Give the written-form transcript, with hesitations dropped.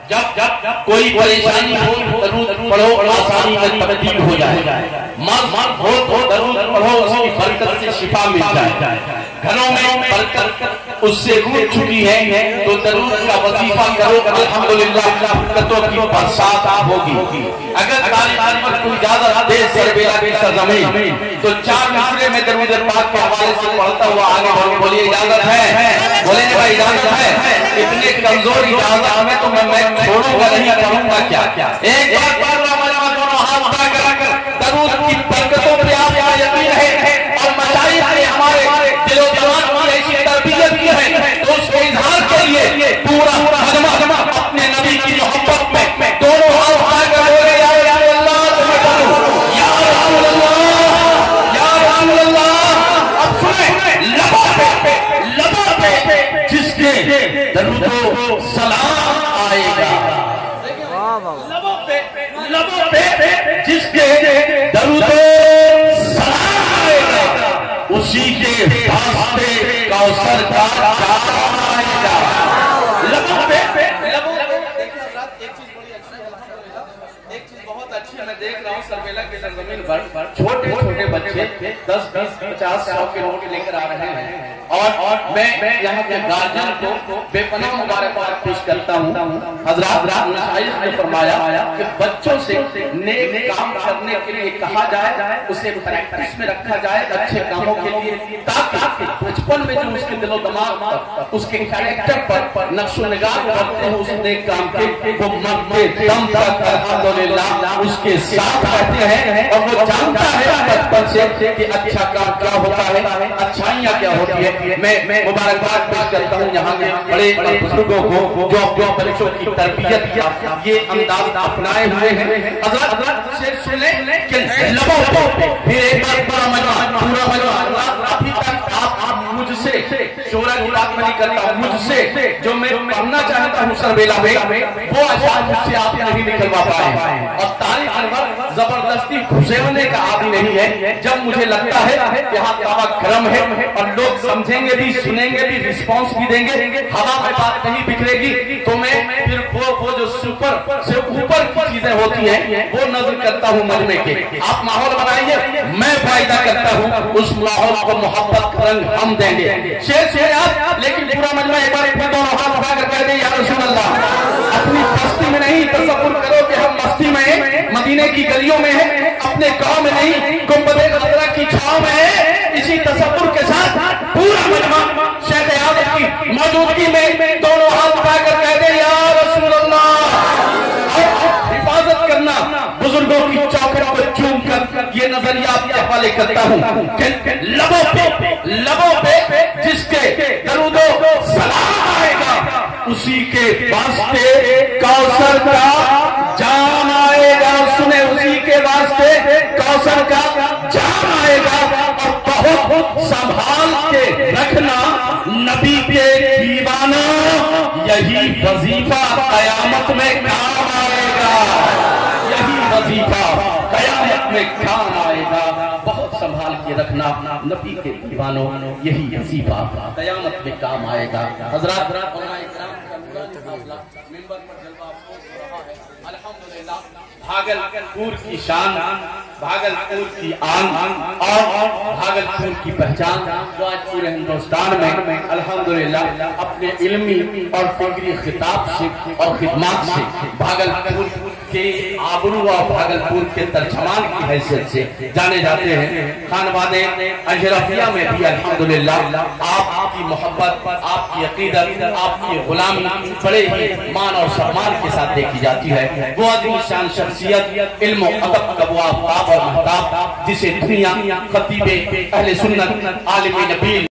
जब कोई परेशानी हो दरूद पढ़ो, आसानी में तब्दील हो जाए। मर्ज हो तो दरूद पढ़ो, उसकी बरकत से शिफा मिल जाए। घरों में बरकत उससे रूठ चुकी है तो दरूद का वजीफा करो, अल्हम्दुलिल्लाह बरकतों की बरसात होगी। अगर तारीख पर कोई ज्यादा दे सरबेला की सरजमीन तो 4 मिसरे में दरूद पाक के हवाले से पढ़ता हुआ आगे बढ़ो। बोलिए इजाजत है? बोले भाई इजाजत है? इतने कमजोर इजाजत में तो मैं छोड़ूंगा नहीं, करूंगा क्या? एक बार दोनों हाथ उठाकर दरूद की बरकतों पे आपका यकीन है और मशाइख ने हमारे दिलो दिमाग में ऐसी तरबियत की है तो उसके इजहार के लिए पूरा मजमा अपने नबी की मोहब्बत में दोनों हाथ उठाकर बोले या अल्लाह, या रसूल अल्लाह, या रसूल अल्लाह। अब सुने, लबों पे जिसके दरूदो सलाम आएगा, लबों पे जिसके दरूदो सलाम आएगा, उसी के वास्ते कौसर का जाम आएगा। लबों पे एक चीज बहुत अच्छी मैं देख रहा हूँ सरबेला के सरजमीन पर छोटे छोटे बच्चे 10, 20, 50, 100 के नोट लेकर आ रहे हैं और मैं यहाँ के गार्जियन को बेपनाह मुबारकबाद पेश करता हूँ। हजरात ने फरमाया कि बच्चों से नेक काम करने के लिए कहा जाए, उसे प्रैक्टिस में रखा जाए अच्छे कामों के लिए, ताकि बचपन में जो उसके दिलो दिमाग उसके कैरेक्टर पर नक्शो निगाह करते हैं उस नेक काम के, वो मरते दम तक अल्हम्दुलिल्लाह उसके साथ रहते हैं और वो जानता है बचपन से कि अच्छा काम क्या होता है, अच्छाइयाँ क्या होती है। मैं मुबारकबाद पेश करता हूँ यहाँ के बड़े बुजुर्गों को जो अपने बच्चों की तरबियत ये अंदाज अपनाए हुए हैं। हज़रत से सुने कि लबों पे फिर एक बार पूरा मजमा अभी तक आप मुझसे शोरा की बात नहीं करता, मुझसे जो मैं पढ़ना चाहता हूँ सरबेला में वो अशार मुझसे आप नहीं निकलवा पाए और तारीख अनवर जबरदस्ती घुसेड़ने का आदि नहीं है। जब मुझे लगता है यहाँ का क्रम है और लोग समझेंगे भी, सुनेंगे भी, रिस्पॉन्स भी देंगे, हवा में बात नहीं बिखरेगी तो मैं फिर वो जो सुपर से ऊपर की चीजें होती हैं वो नजर करता हूँ मजमे के। आप माहौल बनाइए, मैं फायदा करता हूँ, उस माहौल को मोहब्बत का रंग हम देंगे। शेर आप लेकिन पूरा मजमा एक बार फिर दोनों हाथ उठाकर कह दे या रसूल अल्लाह। अपनी बस्ती में नहीं तसव्वुर करो कि हम मस्ती में मदीने की गलियों में है, अपने गांव में नहीं गुंबदे खतरा की छांव में है। इसी तसव्वुर के साथ पूरा मजमा शेख आदम की मौजूदगी में दोनों हाथ उठाकर कह दे या रसूल अल्लाह। हिफाजत करना बुजुर्गों की चौखट पर चूम कर ये नजरिया आपके हवाले करता हूँ। लबों पे जिसके दरूदो सलाम आएगा उसी के वास्ते कौसर का जाम आएगा। सुने, उसी के वास्ते कौसर का जाम आएगा और बहुत संभाल के रखना नबी के दीवाना, यही वजीफा कयामत में काम आएगा, यही वजीफा कयामत में काम आएगा। बहुत संभाल के रखना नबी के दीवानों, यही वजीफा कयामत में काम आएगा। हजरात मिंबर पर जलवा हो रहा है अल्हम्दुलिल्लाह। भागलपुर की शान, भागलपुर की आन और भागलपुर की पहचान जो आज पूरे हिंदुस्तान में अल्हम्दुलिल्लाह अपने इल्मी और फिक्री खिताब से और खिदमत से भागलपुर के आबरू और भागलपुर के तर्जमान की हैसियत से जाने जाते हैं। खानवादे अशरफिया में भी अल्हम्दुलिल्लाह आपकी मोहब्बत, आपकी अकीदत, आपकी गुलामी बड़े ही मान और सम्मान के साथ देखी जाती है। वो आदमी शान शख्सियत, इल्म अदब का वो आफ्ताब और महताब जिसे दुनिया खतीबे अहले सुन्नत आलिम नबी